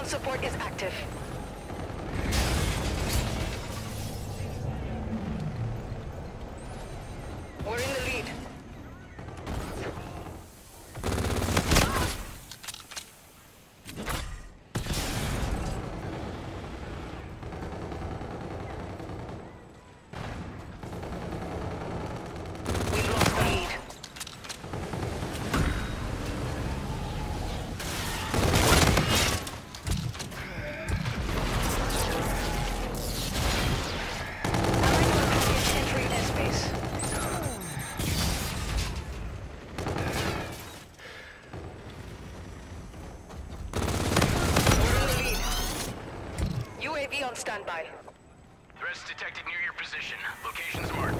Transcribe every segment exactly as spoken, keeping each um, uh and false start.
ground support is active. We're in the lead. We've lost the lead. On standby. Threats detected near your position. Locations marked.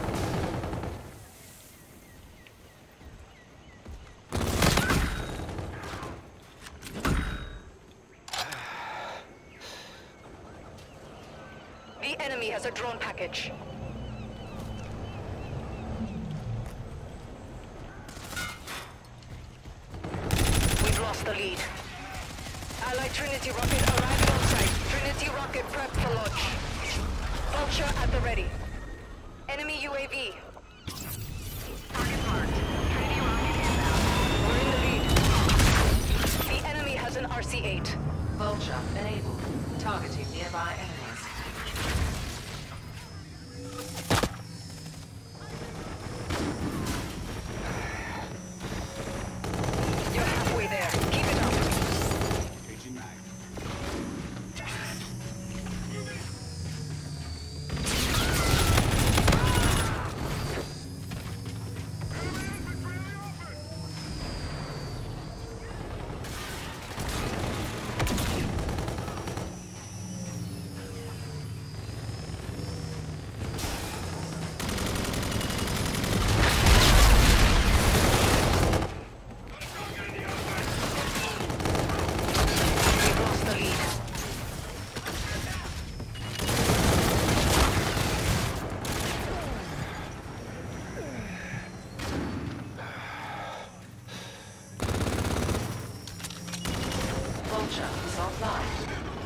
The enemy has a drone package. We've lost the lead. Allied Trinity rocket arriving on site. Trinity rocket prepped for launch. Vulture at the ready. Enemy U A V. Target marked. Trinity rocket inbound. We're in the lead. The enemy has an R C eight. Vulture enabled. Targeting nearby enemies. You're halfway there. Keep it up. Vulture is offline.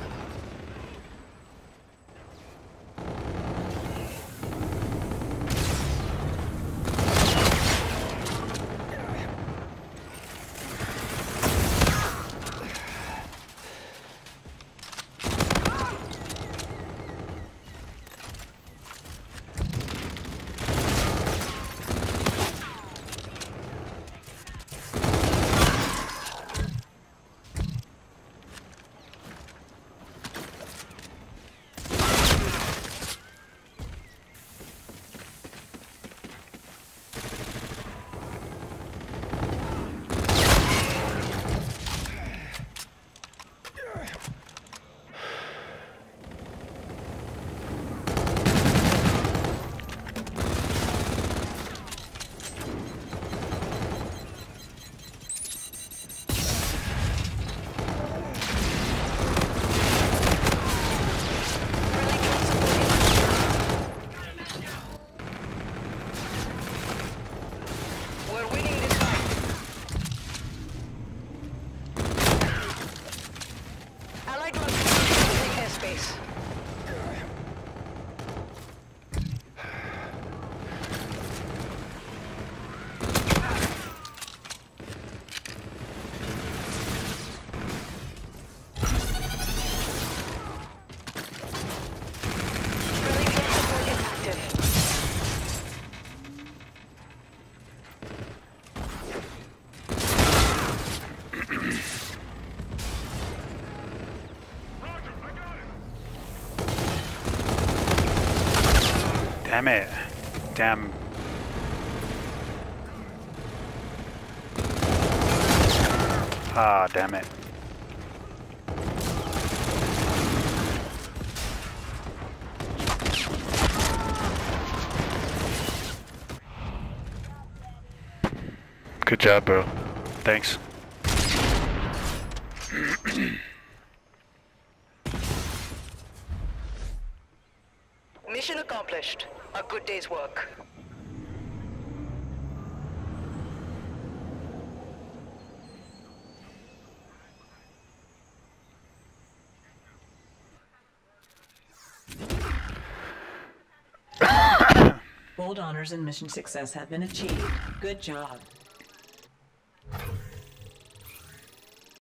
Damn it. Damn. Ah, damn it. Good job, bro. Thanks. Mission accomplished. A good day's work. Gold honors and mission success have been achieved. Good job.